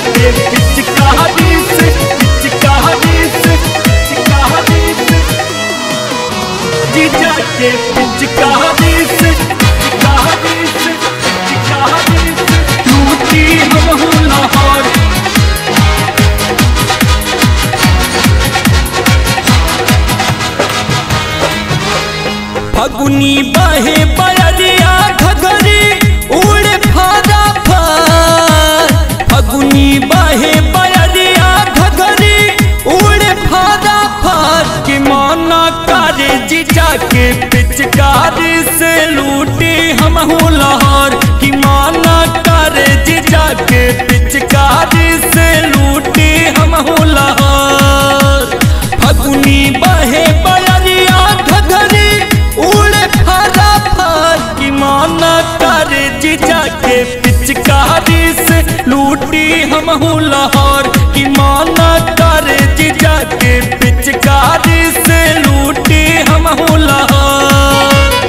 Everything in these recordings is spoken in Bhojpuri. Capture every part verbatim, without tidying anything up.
के पिचकारी से पिचकारी से पिचकारी से जीजा के पिचकारी से पिचकारी से पिचकारी से लूटी हम लाहौर। फगुनी बहे बयरिया घघरी उड़े फादा फार। फगुनी बहे बयरिया घघरी उड़े फादा फार कि माना करे जीजा के पिचकारी से लूटे हम लाहौर। कि माना करे जीजा के पिचकारी से लूटे हम लाहौर। फगुनी बहे बयरिया घघरी उड़े फादा फार कि माना करे जीजा के पिचकारी से लूटी हम लाहौर। कि माना करे जीजा के पिचकारी से लूटी हम लाहौर।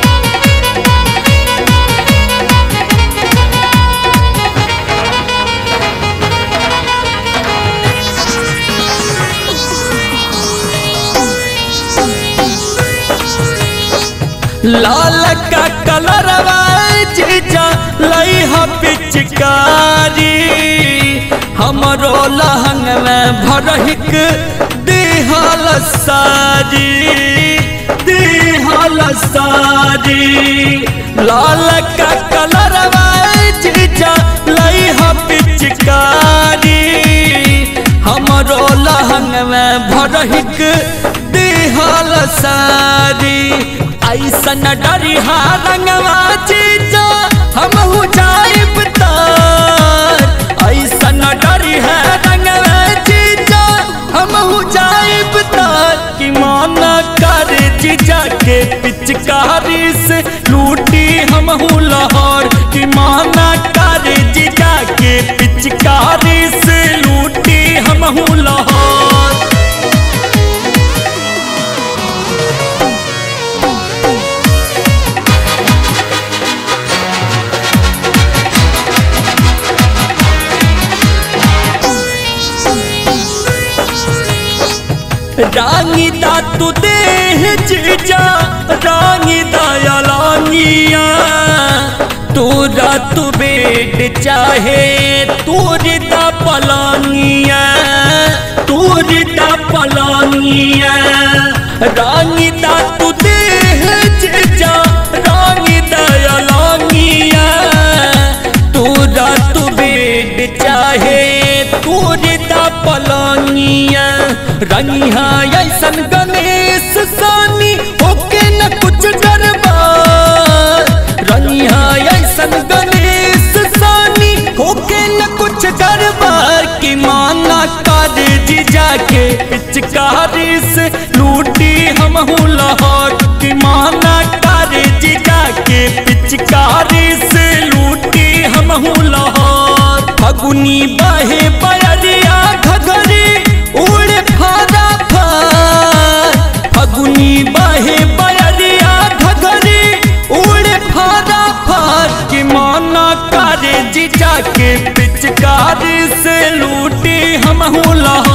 लाल का कलर जीजा लई हा पिचकारी हमरो लहंग में भरहिक दिहाल सारी दिहाल सारी। लाल का कलर जीजा लई हा पिचकारी हमरो लहंग में भरहिक दिहाल सारी। ऐसन डरिहा रंगवा जीजा हम हो जाइब तार। ऐसन डरिहा रंगवा जीजा हम हो जाइब तार। कि माना करे जीजा के पिचकारी से लूटी हम लाहौर। कि माना करे जीजा के पिचकारी से लूटी हम लाहौर। रानी दा तू देह जीजा रानी दया लानिया। तोरा तू बेट चाहे तोरी दा पलानिया तोरी दा पलानिया। रानी दा तू देह जीजा रानी दया लानिया। तोरा तू बेट चाहे तोरी दा पलानिया। रंगिहा ऐसन गणेश सानी होके न कुछ दरबार। रंगिहा ऐसन गणेश सानी होके न कुछ दरबार। कि माना करे जीजा के पिचकारी से लूटी हम लाहौर। कि माना करे जीजा के पिचकारी से लूटी हम लाहौर। फगुनी बहे बयरिया घघरी उड़े फादा फार। फगुनी बहे बयरिया घघरी उड़े फादा फार कि माना करे जीजा के पिचकारी से लूटी हम लाहौर।